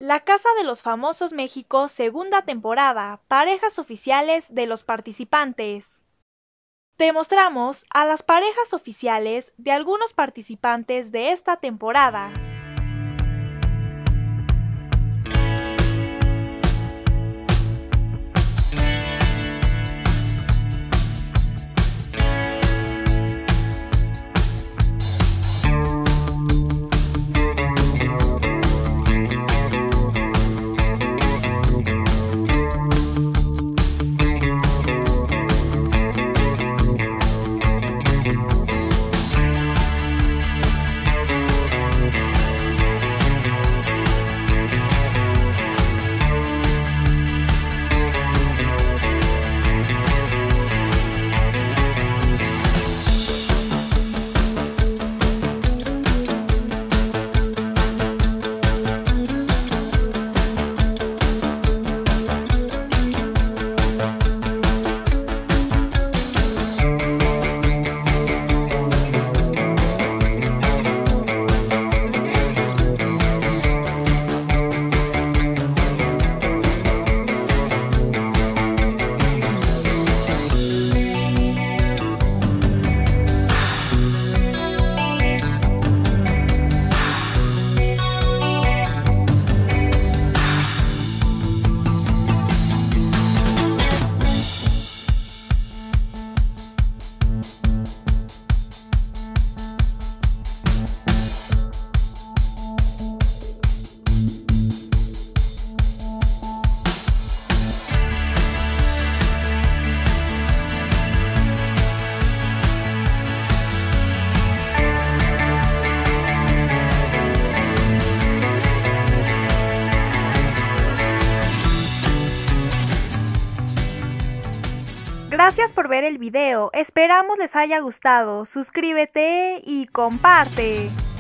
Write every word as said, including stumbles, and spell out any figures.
La Casa de los Famosos México, segunda temporada, parejas oficiales de los participantes. Te mostramos a las parejas oficiales de algunos participantes de esta temporada. Gracias por ver el video, esperamos les haya gustado, suscríbete y comparte.